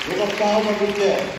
よかった、うまくいって。